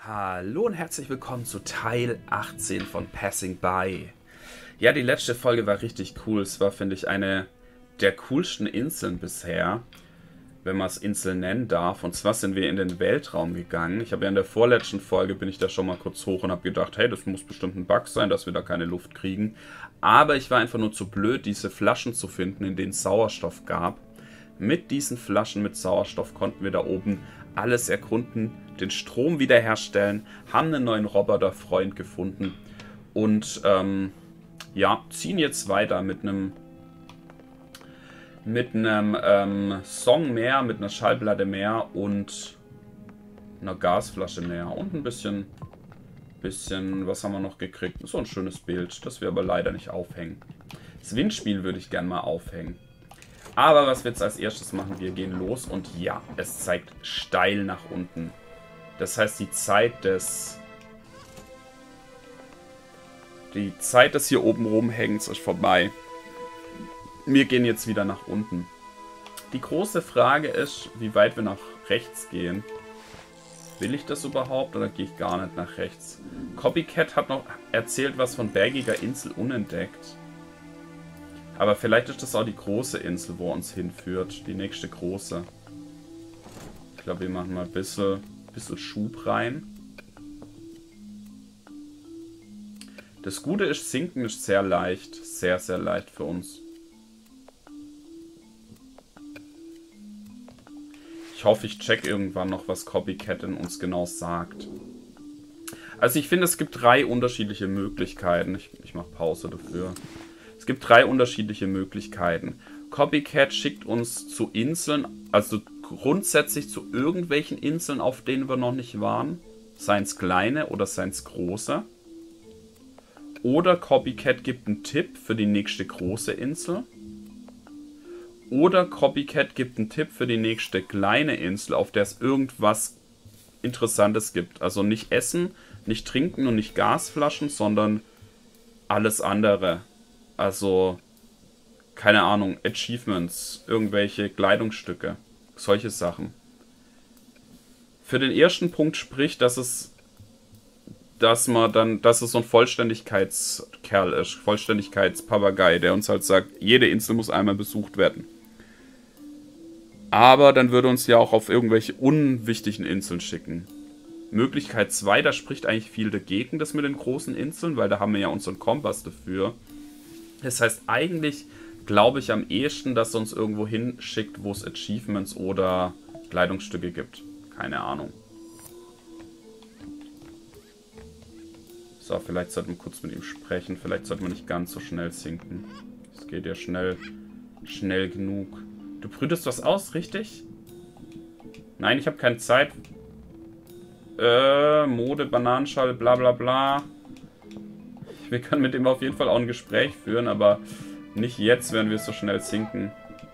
Hallo und herzlich willkommen zu Teil 18 von Passing By. Ja, die letzte Folge war richtig cool. Es war, finde ich, eine der coolsten Inseln bisher, wenn man es Insel nennen darf. Und zwar sind wir in den Weltraum gegangen. Ich habe ja in der vorletzten Folge, bin ich da schon mal kurz hoch und habe gedacht, hey, das muss bestimmt ein Bug sein, dass wir da keine Luft kriegen. Aber ich war einfach nur zu blöd, diese Flaschen zu finden, in denen es Sauerstoff gab. Mit diesen Flaschen mit Sauerstoff konnten wir da oben alles erkunden, den Strom wiederherstellen, haben einen neuen Roboterfreund gefunden und ja, ziehen jetzt weiter mit einem Song mehr, mit einer Schallplatte mehr und einer Gasflasche mehr und ein bisschen, was haben wir noch gekriegt? So ein schönes Bild, das wir aber leider nicht aufhängen. Das Windspiel würde ich gerne mal aufhängen. Aber was wir jetzt als erstes machen, wir gehen los und ja, es zeigt steil nach unten. Das heißt, die Zeit des hier oben rumhängens ist vorbei. Wir gehen jetzt wieder nach unten. Die große Frage ist, wie weit wir nach rechts gehen. Will ich das überhaupt oder gehe ich gar nicht nach rechts? Copycat hat noch erzählt was von bergiger Insel unentdeckt. Aber vielleicht ist das auch die große Insel, wo uns hinführt. Die nächste große. Ich glaube, wir machen mal ein bisschen Schub rein. Das Gute ist, sinken ist sehr leicht. Sehr, sehr leicht für uns. Ich hoffe, ich check irgendwann noch, was Copycat in uns genau sagt. Also ich finde, es gibt drei unterschiedliche Möglichkeiten. Ich mache Pause dafür. Es gibt drei unterschiedliche Möglichkeiten. Copycat schickt uns zu Inseln, also grundsätzlich zu irgendwelchen Inseln, auf denen wir noch nicht waren. Seien es kleine oder seien es große. Oder Copycat gibt einen Tipp für die nächste große Insel. Oder Copycat gibt einen Tipp für die nächste kleine Insel, auf der es irgendwas Interessantes gibt. Also nicht Essen, nicht Trinken und nicht Gasflaschen, sondern alles andere. Also, keine Ahnung, Achievements, irgendwelche Kleidungsstücke, solche Sachen. Für den ersten Punkt spricht, dass es so ein Vollständigkeitskerl ist, Vollständigkeitspapagei, der uns halt sagt, jede Insel muss einmal besucht werden. Aber dann würde uns ja auch auf irgendwelche unwichtigen Inseln schicken. Möglichkeit 2, da spricht eigentlich viel dagegen, das mit den großen Inseln, weil da haben wir ja unseren Kompass dafür. Das heißt, eigentlich glaube ich am ehesten, dass er uns irgendwo hinschickt, wo es Achievements oder Kleidungsstücke gibt. Keine Ahnung. So, vielleicht sollten wir kurz mit ihm sprechen. Vielleicht sollten wir nicht ganz so schnell sinken. Es geht ja schnell genug. Du brütest was aus, richtig? Nein, ich habe keine Zeit. Mode, Bananenschale, bla bla bla. Wir können mit dem auf jeden Fall auch ein Gespräch führen, aber nicht jetzt, wenn wir so schnell sinken.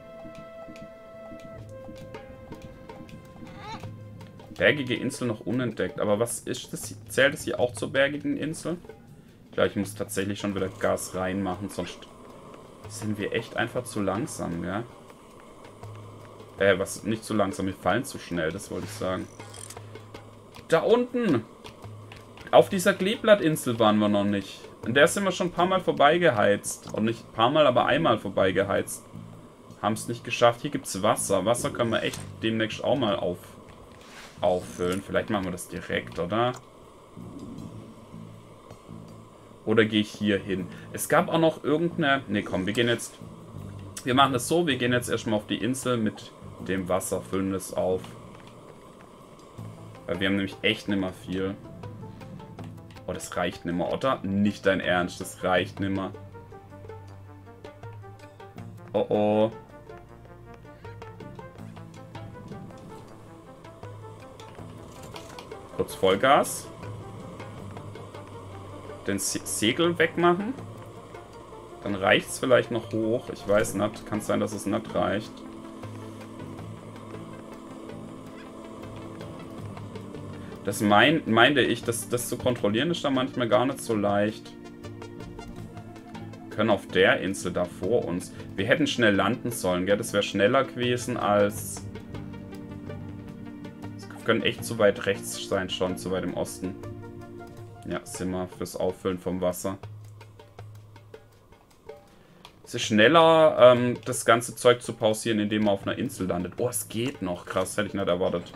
Bergige Insel noch unentdeckt. Aber was ist das? Zählt es hier auch zur bergigen Insel? Ich glaube, ich muss tatsächlich schon wieder Gas reinmachen, sonst sind wir echt einfach zu langsam, ja? Was? Nicht zu langsam, wir fallen zu schnell, das wollte ich sagen. Da unten! Auf dieser Kleeblattinsel waren wir noch nicht. In der sind wir schon ein paar Mal vorbeigeheizt. Und nicht ein paar Mal, aber einmal vorbeigeheizt. Haben es nicht geschafft. Hier gibt es Wasser. Wasser können wir echt demnächst auch mal auffüllen. Vielleicht machen wir das direkt, oder? Oder gehe ich hier hin? Es gab auch noch irgendeine... Ne, komm, wir machen das so. Wir gehen jetzt erstmal auf die Insel mit dem Wasser. Füllen das auf. Weil wir haben nämlich echt nicht mehr viel. Oh, das reicht nimmer, oder? Nicht dein Ernst, das reicht nimmer. Oh oh. Kurz Vollgas. Den Segel wegmachen. Dann reicht es vielleicht noch hoch. Ich weiß nicht. Kann sein, dass es nicht reicht. Das meinte ich, das zu kontrollieren ist da manchmal gar nicht so leicht. Wir können auf der Insel da vor uns. Wir hätten schnell landen sollen, gell? Das wäre schneller gewesen als können echt zu weit rechts sein schon, zu weit im Osten. Ja, sind wir fürs Auffüllen vom Wasser. Es ist schneller, das ganze Zeug zu pausieren, indem man auf einer Insel landet. Oh, es geht noch. Krass, hätte ich nicht erwartet.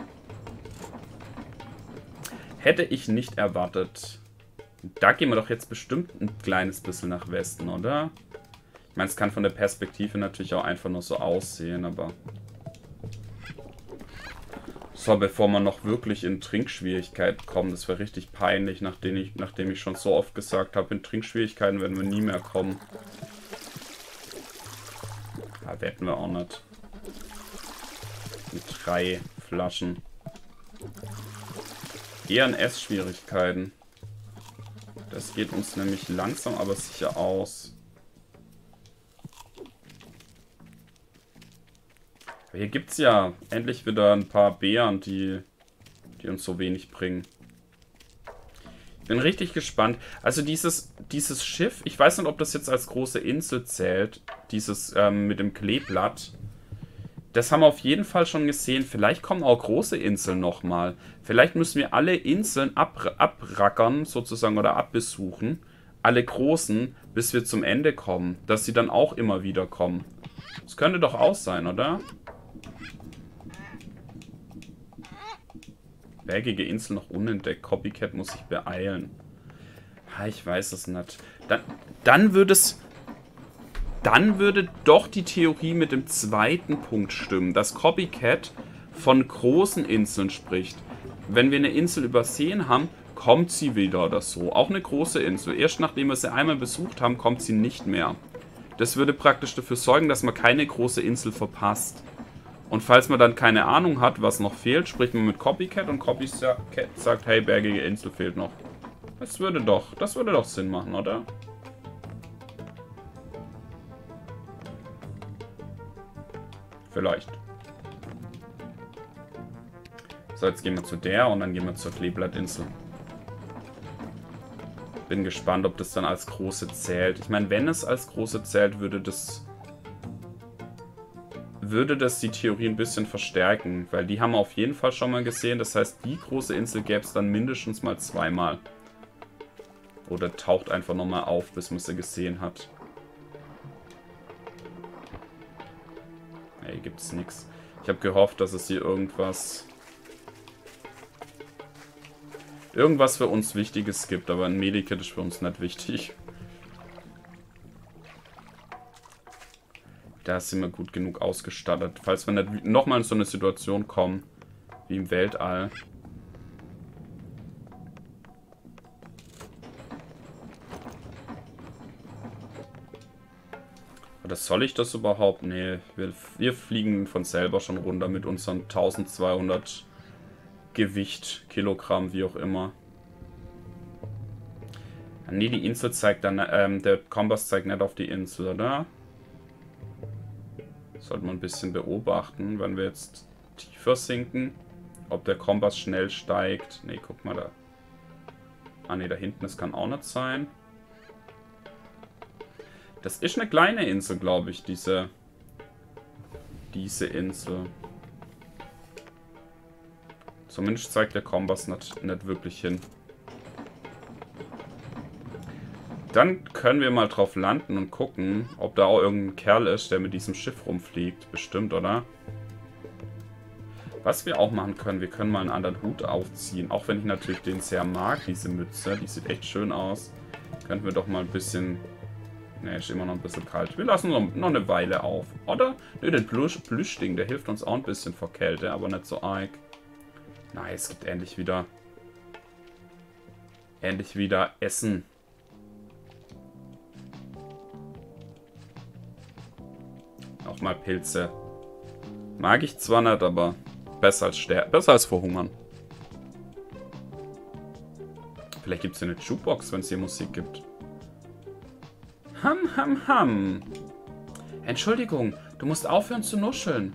Hätte ich nicht erwartet. Da gehen wir doch jetzt bestimmt ein kleines bisschen nach Westen, oder? Ich meine, es kann von der Perspektive natürlich auch einfach nur so aussehen, aber... So, bevor man noch wirklich in Trinkschwierigkeiten kommt, das wäre richtig peinlich, nachdem ich schon so oft gesagt habe, in Trinkschwierigkeiten werden wir nie mehr kommen. Ja, wetten wir auch nicht. Mit 3 Flaschen. Eher in Essschwierigkeiten. Das geht uns nämlich langsam, aber sicher aus. Aber hier gibt es ja endlich wieder ein paar Beeren, die uns so wenig bringen. Ich bin richtig gespannt. Also dieses Schiff, ich weiß nicht, ob das jetzt als große Insel zählt. Dieses mit dem Kleeblatt. Das haben wir auf jeden Fall schon gesehen. Vielleicht kommen auch große Inseln nochmal. Vielleicht müssen wir alle Inseln abrackern, sozusagen, oder abbesuchen. Alle großen, bis wir zum Ende kommen. Dass sie dann auch immer wieder kommen. Das könnte doch auch sein, oder? Bergige Insel noch unentdeckt. Copycat muss sich beeilen. Ich weiß es nicht. Dann würde doch die Theorie mit dem zweiten Punkt stimmen, dass Copycat von großen Inseln spricht. Wenn wir eine Insel übersehen haben, kommt sie wieder oder so. Auch eine große Insel. Erst nachdem wir sie einmal besucht haben, kommt sie nicht mehr. Das würde praktisch dafür sorgen, dass man keine große Insel verpasst. Und falls man dann keine Ahnung hat, was noch fehlt, spricht man mit Copycat und Copycat sagt, hey, bergige Insel fehlt noch. Das würde doch Sinn machen, oder? Vielleicht. So, jetzt gehen wir zu der und dann gehen wir zur Kleeblattinsel. Bin gespannt, ob das dann als große zählt. Ich meine, wenn es als große zählt, würde das die Theorie ein bisschen verstärken. Weil die haben wir auf jeden Fall schon mal gesehen. Das heißt, die große Insel gäbe es dann mindestens mal 2-mal. Oder taucht einfach nochmal auf, bis man sie gesehen hat. Hier gibt es nichts. Ich habe gehofft, dass es hier irgendwas für uns Wichtiges gibt, aber ein Medikit ist für uns nicht wichtig. Da sind wir gut genug ausgestattet. Falls wir nicht nochmal in so eine Situation kommen, wie im Weltall. Oder soll ich das überhaupt? Nee, wir fliegen von selber schon runter mit unseren 1200 Gewicht, Kilogramm, wie auch immer. Nee, die Insel zeigt dann, der Kompass zeigt nicht auf die Insel, oder? Sollte man ein bisschen beobachten, wenn wir jetzt tiefer sinken. Ob der Kompass schnell steigt. Nee, guck mal da. Ah ne, da hinten, das kann auch nicht sein. Das ist eine kleine Insel, glaube ich, diese Insel. Zumindest zeigt der Kompass nicht wirklich hin. Dann können wir mal drauf landen und gucken, ob da auch irgendein Kerl ist, der mit diesem Schiff rumfliegt. Bestimmt, oder? Was wir auch machen können, wir können mal einen anderen Hut aufziehen. Auch wenn ich natürlich den sehr mag, diese Mütze. Die sieht echt schön aus. Könnten wir doch mal ein bisschen... Ne, ist immer noch ein bisschen kalt. Wir lassen noch eine Weile auf. Oder? Ne, den Plüschding, der hilft uns auch ein bisschen vor Kälte, aber nicht so arg. Nein, es gibt endlich wieder Essen. Auch mal Pilze. Mag ich zwar nicht, aber besser als verhungern. Vielleicht gibt es ja eine Jukebox, wenn es hier Musik gibt. Ham. Entschuldigung, du musst aufhören zu nuscheln.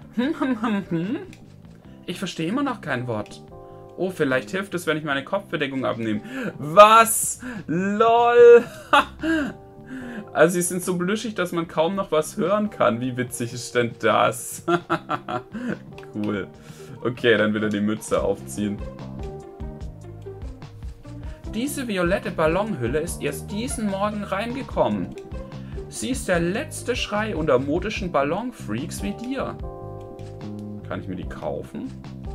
Ich verstehe immer noch kein Wort. Oh, vielleicht hilft es, wenn ich meine Kopfbedeckung abnehme. Was? LOL. Also sie sind so blüschig, dass man kaum noch was hören kann. Wie witzig ist denn das? Cool. Okay, dann wieder die Mütze aufziehen. Diese violette Ballonhülle ist erst diesen Morgen reingekommen. Sie ist der letzte Schrei unter modischen Ballonfreaks wie dir. Kann ich mir die kaufen?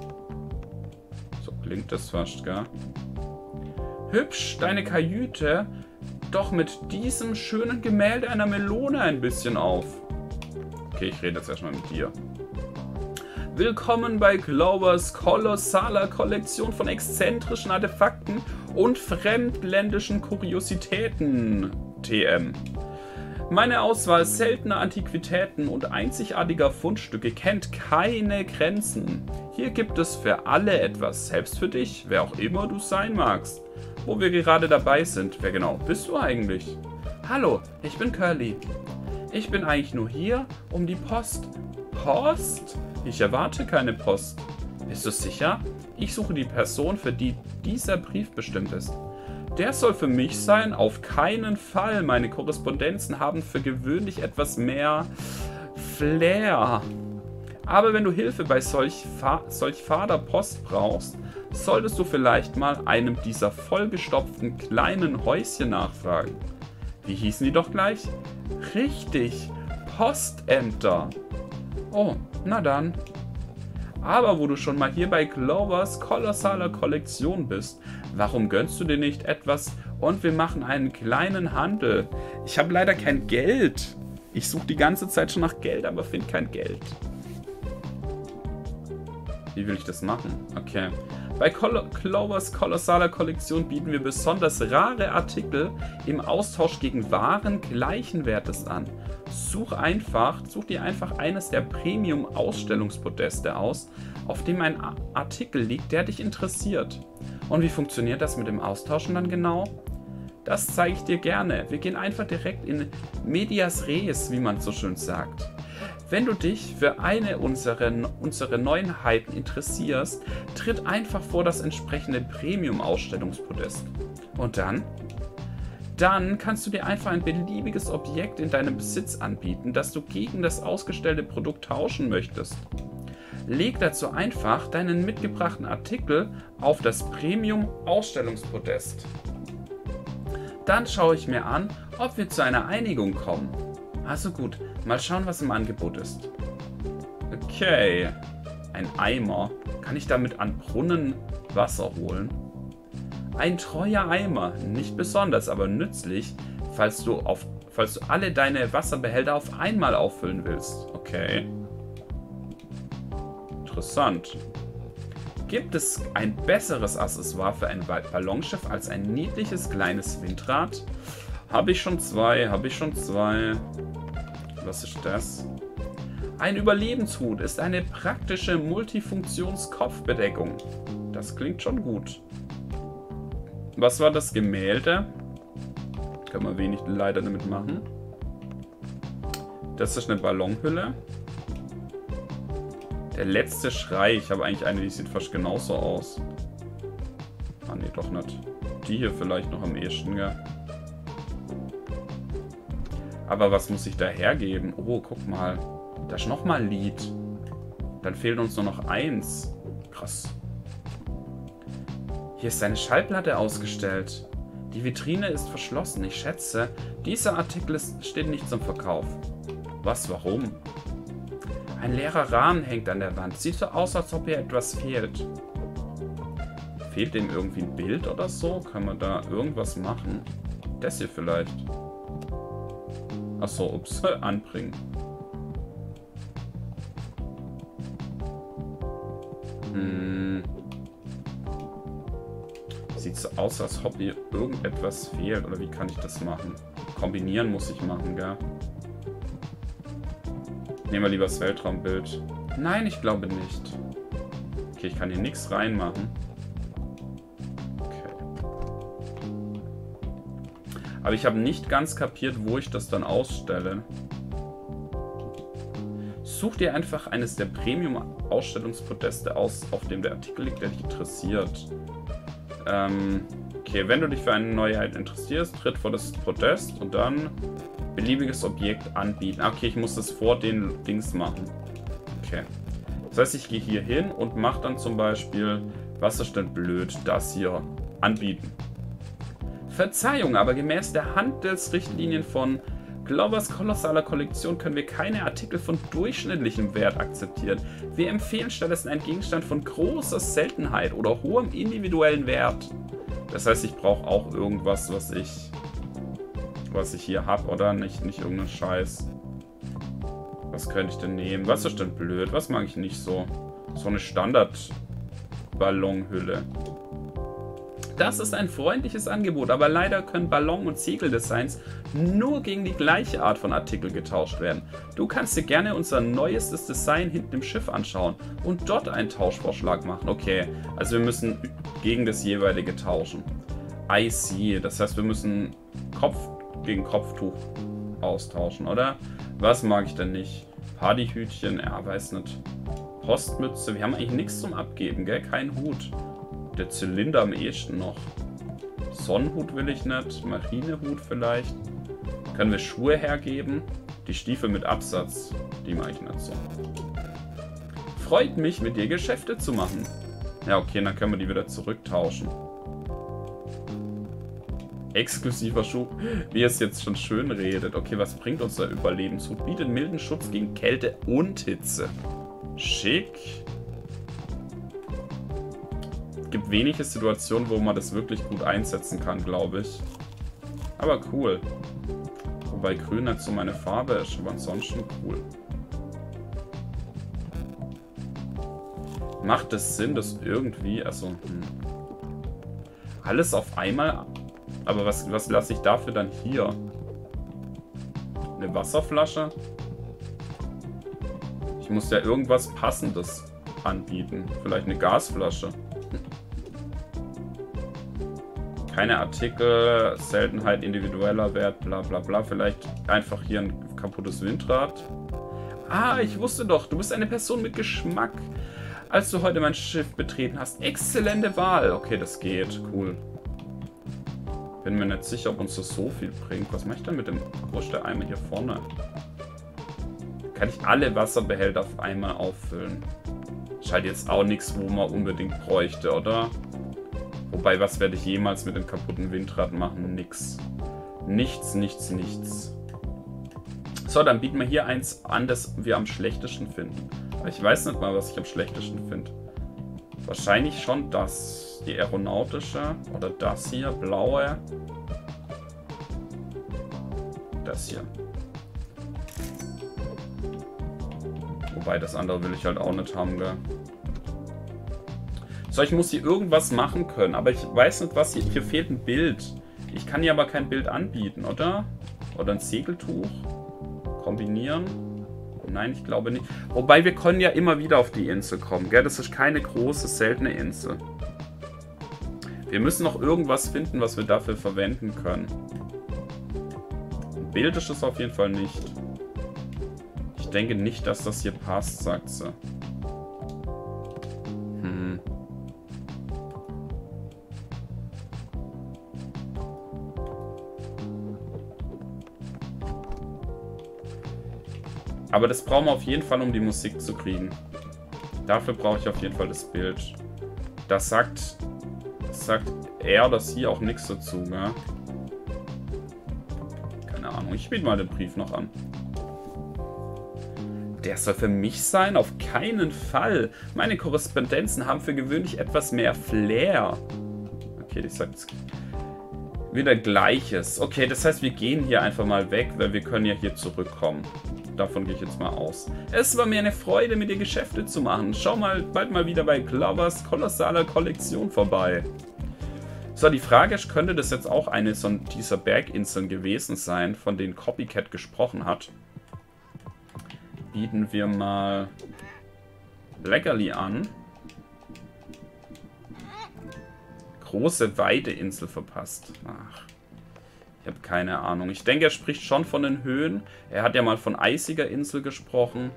So klingt das fast, gell? Hübsch, deine Kajüte, doch mit diesem schönen Gemälde einer Melone ein bisschen auf. Okay, ich rede jetzt erstmal mit dir. Willkommen bei Clovers kolossaler Kollektion von exzentrischen Artefakten und fremdländischen Kuriositäten, TM. Meine Auswahl seltener Antiquitäten und einzigartiger Fundstücke kennt keine Grenzen. Hier gibt es für alle etwas, selbst für dich, wer auch immer du sein magst. Wo wir gerade dabei sind, wer genau bist du eigentlich? Hallo, ich bin Curly. Ich bin eigentlich nur hier, um die Post. Post? Ich erwarte keine Post. Bist du sicher? Ich suche die Person, für die dieser Brief bestimmt ist. Der soll für mich sein? Auf keinen Fall. Meine Korrespondenzen haben für gewöhnlich etwas mehr Flair. Aber wenn du Hilfe bei solch fader Post brauchst, solltest du vielleicht mal einem dieser vollgestopften kleinen Häuschen nachfragen. Wie hießen die doch gleich? Richtig, Postämter. Oh, na dann. Aber wo du schon mal hier bei Clovers kolossaler Kollektion bist, warum gönnst du dir nicht etwas und wir machen einen kleinen Handel? Ich habe leider kein Geld. Ich suche die ganze Zeit schon nach Geld, aber finde kein Geld. Wie will ich das machen? Okay. Bei Clovers kolossaler Kollektion bieten wir besonders rare Artikel im Austausch gegen Waren gleichen Wertes an. Such dir einfach eines der Premium-Ausstellungspodeste aus, auf dem ein Artikel liegt, der dich interessiert. Und wie funktioniert das mit dem Austauschen dann genau? Das zeige ich dir gerne. Wir gehen einfach direkt in Medias Res, wie man so schön sagt. Wenn du dich für eine unserer Neuheiten interessierst, tritt einfach vor das entsprechende Premium-Ausstellungspodest. Und dann? Dann kannst du dir einfach ein beliebiges Objekt in deinem Besitz anbieten, das du gegen das ausgestellte Produkt tauschen möchtest. Leg dazu einfach deinen mitgebrachten Artikel auf das Premium-Ausstellungspodest. Dann schaue ich mir an, ob wir zu einer Einigung kommen. Also gut, mal schauen, was im Angebot ist. Okay, ein Eimer. Kann ich damit an Brunnen Wasser holen? Ein treuer Eimer, nicht besonders, aber nützlich, falls du alle deine Wasserbehälter auf einmal auffüllen willst. Okay. Interessant. Gibt es ein besseres Accessoire für ein Ballonschiff als ein niedliches kleines Windrad? Habe ich schon zwei. Was ist das? Ein Überlebenshut ist eine praktische Multifunktions-Kopfbedeckung. Das klingt schon gut. Was war das Gemälde? Kann man wenig leider damit machen. Das ist eine Ballonhülle. Der letzte Schrei. Ich habe eigentlich eine, die sieht fast genauso aus. Ah, nee, doch nicht. Die hier vielleicht noch am ehesten, gell? Aber was muss ich da hergeben? Oh, guck mal. Da ist nochmal ein Lied. Dann fehlt uns nur noch eins. Krass. Hier ist eine Schallplatte ausgestellt. Die Vitrine ist verschlossen. Ich schätze, dieser Artikel steht nicht zum Verkauf. Was, warum? Ein leerer Rahmen hängt an der Wand. Sieht so aus, als ob hier etwas fehlt. Fehlt dem irgendwie ein Bild oder so? Kann man da irgendwas machen? Das hier vielleicht. Achso, ups, anbringen. Sieht so aus, als ob hier irgendetwas fehlt. Oder wie kann ich das machen? Kombinieren muss ich machen, gell? Nehmen wir lieber das Weltraumbild. Nein, ich glaube nicht. Okay, ich kann hier nichts reinmachen. Aber ich habe nicht ganz kapiert, wo ich das dann ausstelle. Such dir einfach eines der Premium-Ausstellungspodeste aus, auf dem der Artikel liegt, der dich interessiert. Okay, wenn du dich für eine Neuheit interessierst, tritt vor das Podest und dann beliebiges Objekt anbieten. Okay, ich muss das vor den Dings machen. Okay. Das heißt, ich gehe hier hin und mache dann zum Beispiel, was ist denn blöd, das hier anbieten. Verzeihung, aber gemäß der Handelsrichtlinien von Glovers kolossaler Kollektion können wir keine Artikel von durchschnittlichem Wert akzeptieren. Wir empfehlen stattdessen einen Gegenstand von großer Seltenheit oder hohem individuellen Wert. Das heißt, ich brauche auch irgendwas, was ich hier habe, oder? Nicht irgendeinen Scheiß. Was könnte ich denn nehmen? Was ist denn blöd? Was mag ich nicht so? So eine Standard-Ballonhülle. Das ist ein freundliches Angebot, aber leider können Ballon- und Segeldesigns nur gegen die gleiche Art von Artikel getauscht werden. Du kannst dir gerne unser neuestes Design hinten im Schiff anschauen und dort einen Tauschvorschlag machen. Okay, also wir müssen gegen das jeweilige tauschen. I see. Das heißt, wir müssen Kopf gegen Kopftuch austauschen, oder? Was mag ich denn nicht? Partyhütchen, ja, weiß nicht. Postmütze, wir haben eigentlich nichts zum Abgeben, gell? Kein Hut. Der Zylinder am ehesten noch. Sonnenhut will ich nicht. Marinehut vielleicht. Können wir Schuhe hergeben? Die Stiefel mit Absatz. Die mache ich nicht so. Freut mich, mit dir Geschäfte zu machen. Ja, okay, dann können wir die wieder zurücktauschen. Exklusiver Schuh. Wie es jetzt schon schön redet. Okay, was bringt uns der Überlebenshut? Bietet milden Schutz gegen Kälte und Hitze. Schick. Es gibt wenige Situationen, wo man das wirklich gut einsetzen kann, glaube ich. Aber cool. Wobei grün nicht so meine Farbe ist, aber ansonsten cool. Macht es Sinn, dass irgendwie, also alles auf einmal, aber was lasse ich dafür dann hier? Eine Wasserflasche? Ich muss ja irgendwas Passendes anbieten. Vielleicht eine Gasflasche. Keine Artikel, Seltenheit, individueller Wert, bla bla bla. Vielleicht einfach hier ein kaputtes Windrad. Ah, ich wusste doch, du bist eine Person mit Geschmack. Als du heute mein Schiff betreten hast. Exzellente Wahl. Okay, das geht. Cool. Bin mir nicht sicher, ob uns das so viel bringt. Was mache ich denn mit dem... Wo ist der Eimer hier vorne? Kann ich alle Wasserbehälter auf einmal auffüllen? Ist halt jetzt auch nichts, wo man unbedingt bräuchte, oder? Wobei, was werde ich jemals mit dem kaputten Windrad machen? Nix. Nichts, nichts, nichts. So, dann bieten wir hier eins an, das wir am schlechtesten finden. Aber ich weiß nicht mal, was ich am schlechtesten finde. Wahrscheinlich schon das. Die aeronautische. Oder das hier. Blaue. Das hier. Wobei, das andere will ich halt auch nicht haben, gell? So, ich muss hier irgendwas machen können. Aber ich weiß nicht, was hier... Hier fehlt ein Bild. Ich kann hier aber kein Bild anbieten, oder? Oder ein Segeltuch. Kombinieren. Nein, ich glaube nicht. Wobei, wir können ja immer wieder auf die Insel kommen, gell? Das ist keine große, seltene Insel. Wir müssen noch irgendwas finden, was wir dafür verwenden können. Ein Bild ist es auf jeden Fall nicht. Ich denke nicht, dass das hier passt, sagt sie. Aber das brauchen wir auf jeden Fall, um die Musik zu kriegen. Dafür brauche ich auf jeden Fall das Bild. Das sagt er, dass hier auch nichts dazu, ne? Keine Ahnung, ich spiele mal den Brief noch an. Der soll für mich sein? Auf keinen Fall. Meine Korrespondenzen haben für gewöhnlich etwas mehr Flair. Okay, die sagt wieder Gleiches. Okay, das heißt, wir gehen hier einfach mal weg, weil wir können ja hier zurückkommen. Davon gehe ich jetzt mal aus. Es war mir eine Freude, mit dir Geschäfte zu machen. Schau mal bald mal wieder bei Glovers kolossaler Kollektion vorbei. So, die Frage ist, könnte das jetzt auch eine von dieser Berginseln gewesen sein, von denen Copycat gesprochen hat? Bieten wir mal Leckerli an. Große Weideinsel verpasst. Ach. Ich habe keine Ahnung. Ich denke, er spricht schon von den Höhen. Er hat ja mal von eisiger Insel gesprochen.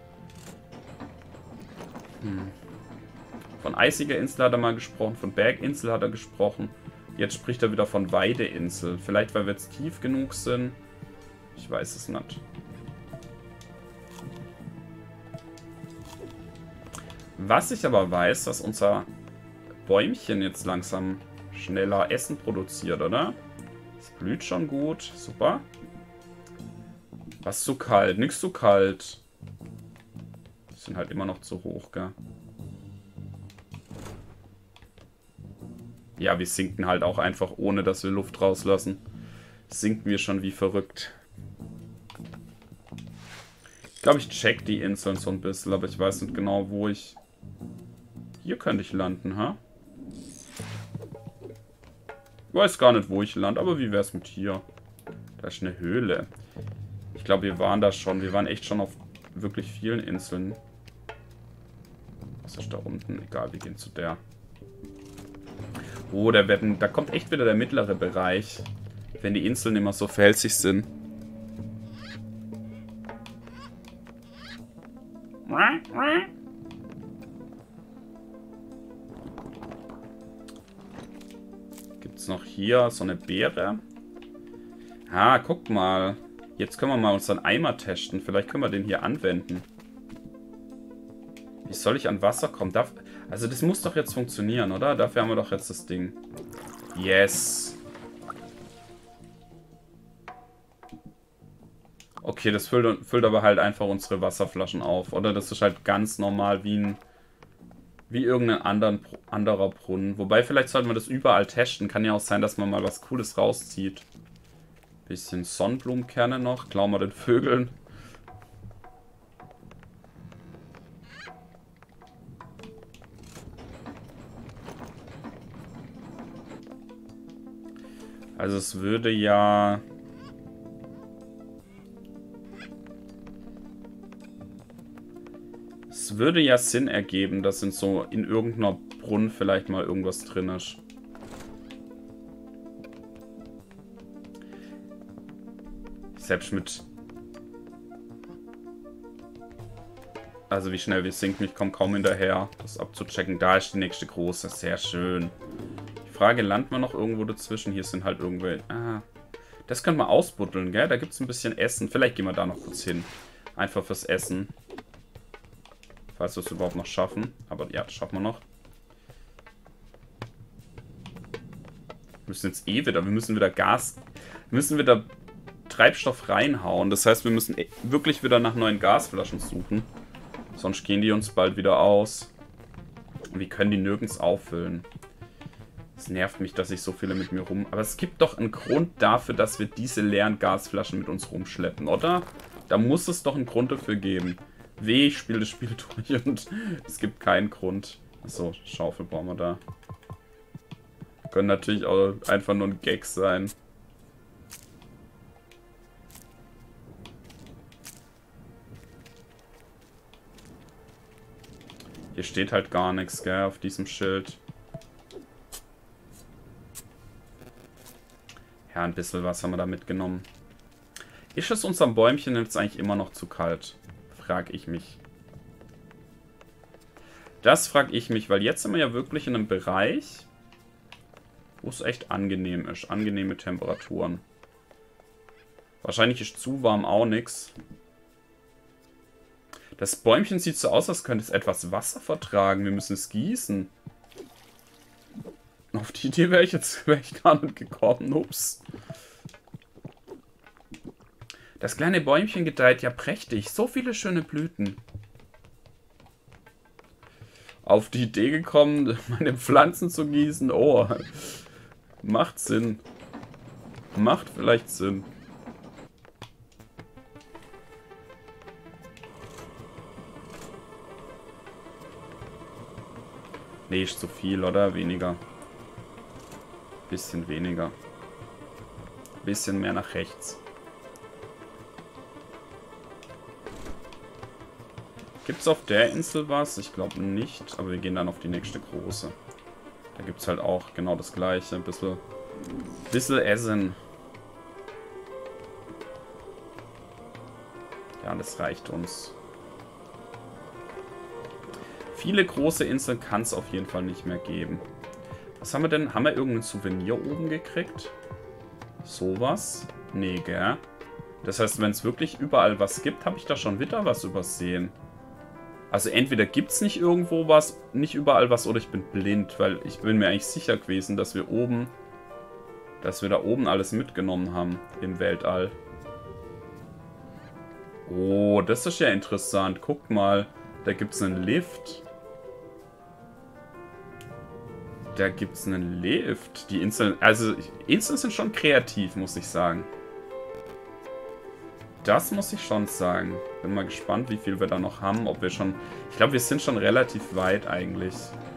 Von eisiger Insel hat er mal gesprochen. Von Berginsel hat er gesprochen. Jetzt spricht er wieder von Weideinsel. Vielleicht, weil wir jetzt tief genug sind. Ich weiß es nicht. Was ich aber weiß, dass unser Bäumchen jetzt langsam schneller Essen produziert, oder? Es blüht schon gut. Super. Was zu kalt? Nix zu kalt. Die sind halt immer noch zu hoch, gell? Ja, wir sinken halt auch einfach, ohne dass wir Luft rauslassen. Sinken wir schon wie verrückt. Ich glaube, ich check die Inseln so ein bisschen, aber ich weiß nicht genau, wo ich... Hier könnte ich landen, ha? Ich weiß gar nicht, wo ich lande, aber wie wäre es mit hier? Da ist eine Höhle. Ich glaube, wir waren da schon. Wir waren echt schon auf wirklich vielen Inseln. Was ist da unten? Egal, wir gehen zu der. Oh, da kommt echt wieder der mittlere Bereich. Wenn die Inseln immer so felsig sind. Gibt's noch hier so eine Beere? Ah, guck mal. Jetzt können wir mal unseren Eimer testen. Vielleicht können wir den hier anwenden. Wie soll ich an Wasser kommen? Also das muss doch jetzt funktionieren, oder? Dafür haben wir doch jetzt das Ding. Yes. Okay, das füllt aber halt einfach unsere Wasserflaschen auf. Oder das ist halt ganz normal wie irgendein anderer Brunnen. Wobei, vielleicht sollten wir das überall testen. Kann ja auch sein, dass man mal was Cooles rauszieht. Bisschen Sonnenblumenkerne noch. Klauen wir den Vögeln. Also es würde ja... Es würde ja Sinn ergeben, dass in irgendeiner Brunnen vielleicht mal irgendwas drin ist. Selbst mit... Also wie schnell wir sinken, ich komme kaum hinterher, das abzuchecken. Da ist die nächste große, sehr schön. Die Frage, landen wir noch irgendwo dazwischen? Hier sind halt irgendwelche... Ah, das können wir ausbuddeln, gell? Da gibt es ein bisschen Essen. Vielleicht gehen wir da noch kurz hin. Einfach fürs Essen. Falls wir es überhaupt noch schaffen. Aber ja, das schaffen wir noch. Wir müssen jetzt wir müssen wieder Treibstoff reinhauen. Das heißt, wir müssen wirklich wieder nach neuen Gasflaschen suchen. Sonst gehen die uns bald wieder aus. Und wir können die nirgends auffüllen. Es nervt mich, dass ich so viele mit mir rum... Aber es gibt doch einen Grund dafür, dass wir diese leeren Gasflaschen mit uns rumschleppen, oder? Da muss es doch einen Grund dafür geben. Ich spiele das Spiel durch und es gibt keinen Grund. Achso, Schaufel brauchen wir da. Können natürlich auch einfach nur ein Gag sein. Hier steht halt gar nichts, gell, auf diesem Schild. Ja, ein bisschen was haben wir da mitgenommen. Ist es unserem Bäumchen jetzt eigentlich immer noch zu kalt? Frag ich mich. Das frage ich mich, weil jetzt sind wir ja wirklich in einem Bereich, wo es echt angenehm ist. Angenehme Temperaturen. Wahrscheinlich ist zu warm auch nichts. Das Bäumchen sieht so aus, als könnte es etwas Wasser vertragen. Wir müssen es gießen. Auf die Idee wäre ich gar nicht gekommen. Ups. Das kleine Bäumchen gedeiht ja prächtig. So viele schöne Blüten. Auf die Idee gekommen, meine Pflanzen zu gießen. Oh, macht Sinn. Macht vielleicht Sinn. Nee, ist zu viel, oder? Weniger. Bisschen weniger. Bisschen mehr nach rechts. Gibt es auf der Insel was? Ich glaube nicht, aber wir gehen dann auf die nächste große. Da gibt es halt auch genau das gleiche. Ein bisschen Essen. Ja, das reicht uns. Viele große Inseln kann es auf jeden Fall nicht mehr geben. Was haben wir denn? Haben wir irgendein Souvenir oben gekriegt? Sowas? Nee, gell? Das heißt, wenn es wirklich überall was gibt, habe ich da schon wieder was übersehen. Also entweder gibt es nicht irgendwo was, nicht überall was, oder ich bin blind, weil ich bin mir eigentlich sicher gewesen, dass wir da oben alles mitgenommen haben im Weltall. Oh, das ist ja interessant. Guckt mal, da gibt es einen Lift. Da gibt es einen Lift. Die Inseln, also Inseln sind schon kreativ, muss ich sagen. Das muss ich schon sagen. Bin mal gespannt, wie viel wir da noch haben. Ob wir schon... Ich glaube, wir sind schon relativ weit eigentlich.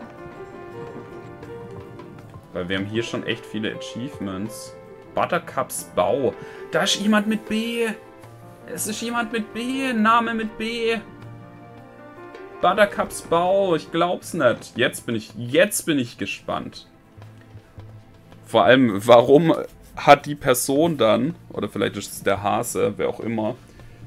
Weil wir haben hier schon echt viele Achievements. Buttercups Bau. Da ist jemand mit B. Es ist jemand mit B. Name mit B. Buttercups Bau. Ich glaub's nicht. Jetzt bin ich gespannt. Vor allem, warum hat die Person dann, oder vielleicht ist es der Hase, wer auch immer,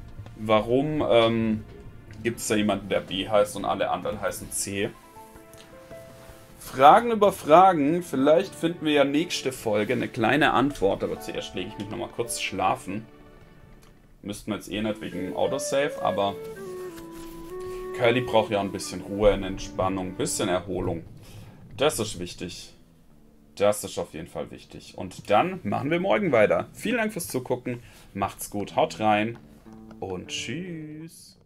warum gibt es da jemanden, der B heißt und alle anderen heißen C? Fragen über Fragen. Vielleicht finden wir ja nächste Folge eine kleine Antwort, aber zuerst lege ich mich nochmal kurz schlafen. Müssten wir jetzt eh nicht wegen dem Autosave, aber Curly braucht ja ein bisschen Ruhe, eine Entspannung, ein bisschen Erholung. Das ist wichtig. Das ist auf jeden Fall wichtig. Und dann machen wir morgen weiter. Vielen Dank fürs Zugucken. Macht's gut, haut rein und tschüss.